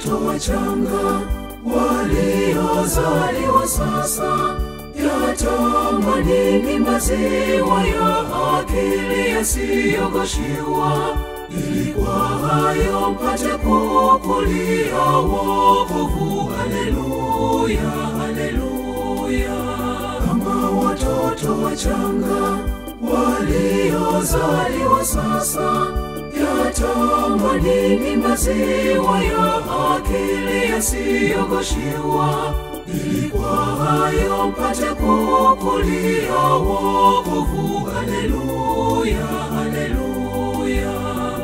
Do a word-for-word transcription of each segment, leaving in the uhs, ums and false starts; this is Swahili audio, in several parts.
watoto wachanga waliozaliwa sasa, yatamani maziwa ya akili yasiyogoshiwa, ili kwa hayo mpate kukulia wokovu. Haleluya, haleluya. Kama watoto wachanga waliozaliwa sasa, yatamani maziwa ya akili yasiyogoshiwa, ili kwa hayo mpate kukulia wokovu. Haleluya, haleluya.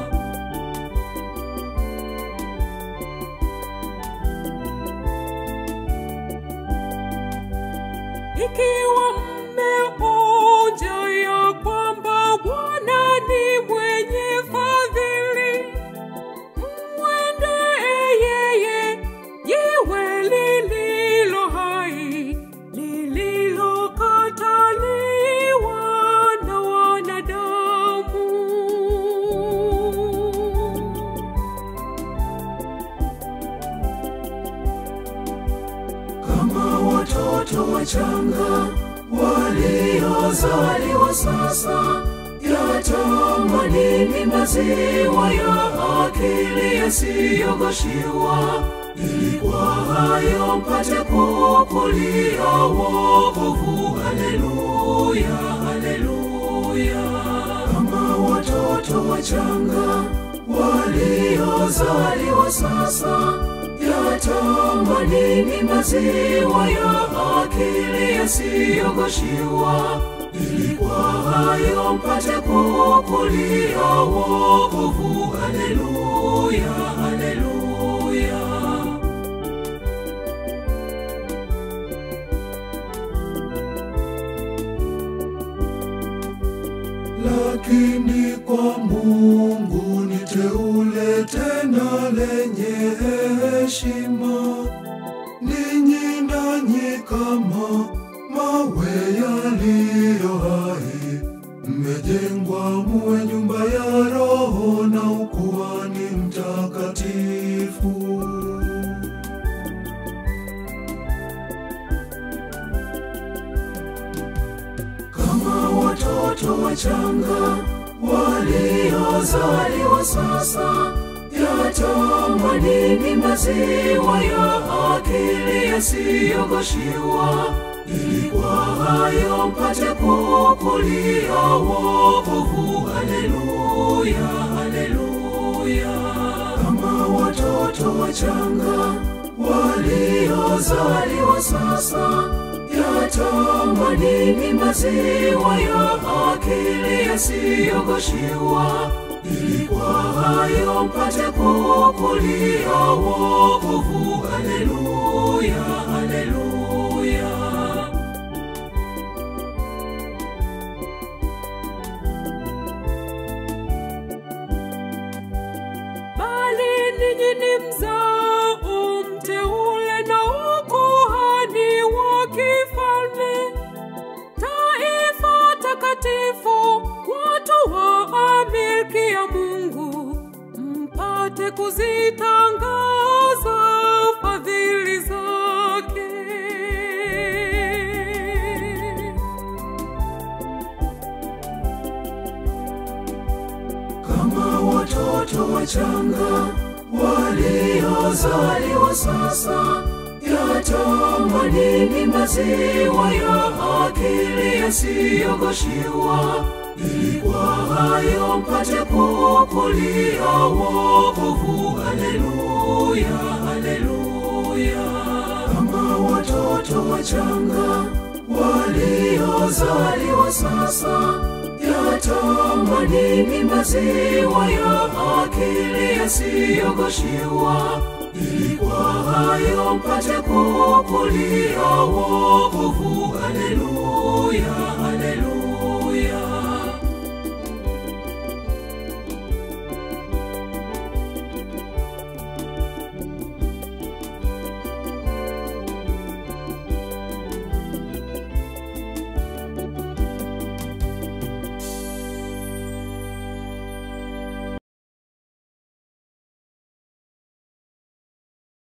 Ikiwa mmeonja ya kwamba Bwana ni mwenye fadhili, mwendee yeye, jiwe lililo hai, lililokataliwa na wanadamu. Kama watoto wachanga waliozaliwa sasa, yatamani maziwa ya akili yasiyogoshiwa, ili kwa hayo mpate kukulia wokovu. Haleluya, haleluya. Kama watoto wachanga waliozaliwa sasa, yatamani maziwa ya akili yasiyogoshiwa, ili kwa hayo mpate kukulia wokovu. Haleluya, haleluya. Lakini kwa Mungu ni teule tena lenye heshima, ninyi nanyi kama mawe yaliyo hai, mmejengwa muwe nyumba ya Roho na ukuhani mtakatifu. Kama watoto wachanga waliozaliwa sasa, yatamani maziwa ya akili yasiyogoshiwa, ili kwa hayo mpate kukulia wokovu. Haleluya, haleluya. Kama watoto wachanga waliozaliwa sasa, yatamani maziwa ya akili yasiyogoshiwa, ili kwa hayo mpate kukulia wokovu. Haleluya, haleluya. Bali ninyi ni mzao mteule na ukuhani wa kifalme, taifa takatifu, watu wa milki ya Mungu, mpate kuzitangaza fadhili zake. Kama watoto wachanga waliozaliwa sasa, yatamani maziwa ya akili yasiyogoshiwa, ili kwa hayo mpate kukulia wokovu. Haleluya, haleluya. Kama watoto wachanga waliozaliwa sasa, yatamani maziwa ya akili yasiyogoshiwa, ili kwa hayo mpate kukulia wokovu. Haleluya.